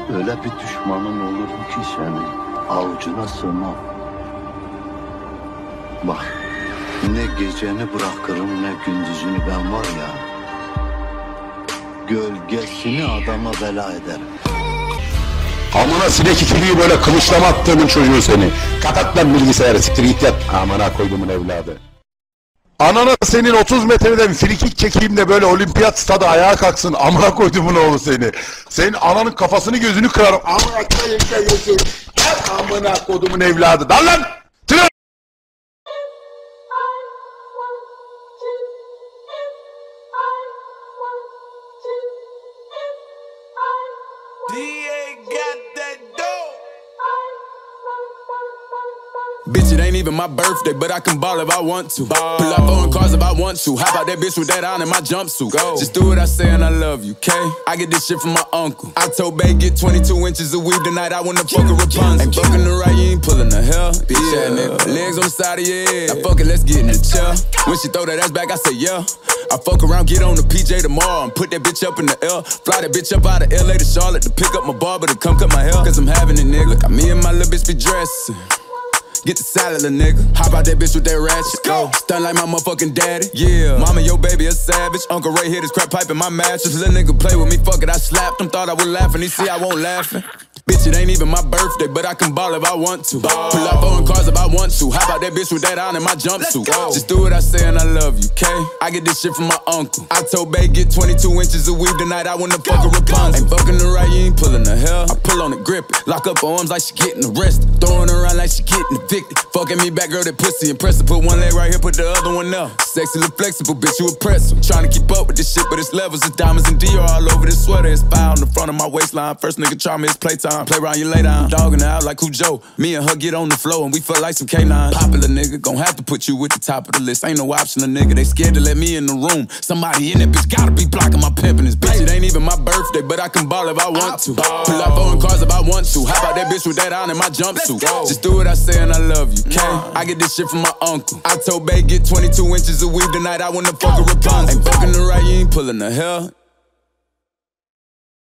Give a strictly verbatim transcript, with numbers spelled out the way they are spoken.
Öyle bir düşmanın olur ki seni avucuna sığmam. Bak, ne geceni bırakırım ne gündüzünü, ben var ya, gölgesini adama bela ederim. Amına sinek ikiliği böyle kılıçlama attığımın çocuğu seni. Kapat lan bilgisayarı, siktir git yat. Amına koydumun evladı. Anana senin otuz metreden frikik çekeyim de böyle olimpiyat stadı ayağa kalksın. Amına koydumun oğlu seni. Senin ananın kafasını gözünü kırarım. Amına koyayım seni. Amına koydumun evladı. Lan lan! Tırı! Bitch, it ain't even my birthday, but I can ball if I want to. Ball. Pull up on cars if I want to. How about that bitch with that on in my jumpsuit? Go. Just do what I say and I love you, okay? I get this shit from my uncle. I told Bay get twenty-two inches of weed tonight. I wanna fuck a Rapunzel. Ain't fucking the right, you ain't pulling the hell. Bitch, yeah. Ass nigga. Legs on the side of your head. Now fuck it, let's get in the chair. When she throw that ass back, I say yeah. I fuck around, get on the P J tomorrow and put that bitch up in the L. Fly that bitch up out of L A to Charlotte to pick up my barber to come cut my hair. Cause I'm having it, nigga. Look, me and my little bitch be dressing. Get the salad, little nigga. Hop out that bitch with that ratchet. Go. Stun like my motherfucking daddy. Yeah. Mama, your baby a savage. Uncle Ray hit his crack pipe in my mattress. Little nigga play with me, fuck it, I slapped him. Thought I was laughing, he see I won't laughing. Bitch, it ain't even my birthday, but I can ball if I want to. Ball. Pull up on cars if I want to. How about that bitch with that on in my jumpsuit? Just do what I say and I love you, okay? I get this shit from my uncle. I told Bay get twenty-two inches of weed tonight. I wanna fuck a Rapunzel. Ain't fucking the right, you ain't pulling the hell. I pull on it, grip it. Lock up her arms like she getting arrested. Throwing her around like she getting evicted. Fucking me back, girl, that pussy impressive. Put one leg right here, put the other one up. Sexy, look flexible, bitch, you impressive. Trying to keep up with this shit, but it's levels. It's diamonds and Dior all over this sweater. It's fire on the front of my waistline. First nigga try me, it's playtime. Play around, you lay down. Dogging out like Cujo. Me and her get on the floor and we feel like some K nine. Popular nigga, gon' have to put you at the top of the list. Ain't no option, a nigga. They scared to let me in the room. Somebody in that bitch gotta be blocking my pimpin' this bitch. It ain't even my birthday, but I can ball if I want to. Pull up on cars if I want to. How about that bitch with that on in my jumpsuit? Just do what I say and I love you, okay? I get this shit from my uncle. I told Bay get twenty-two inches of weed tonight. I wanna fuck a Rapunzel. Ain't fucking the right, you ain't pulling the hell.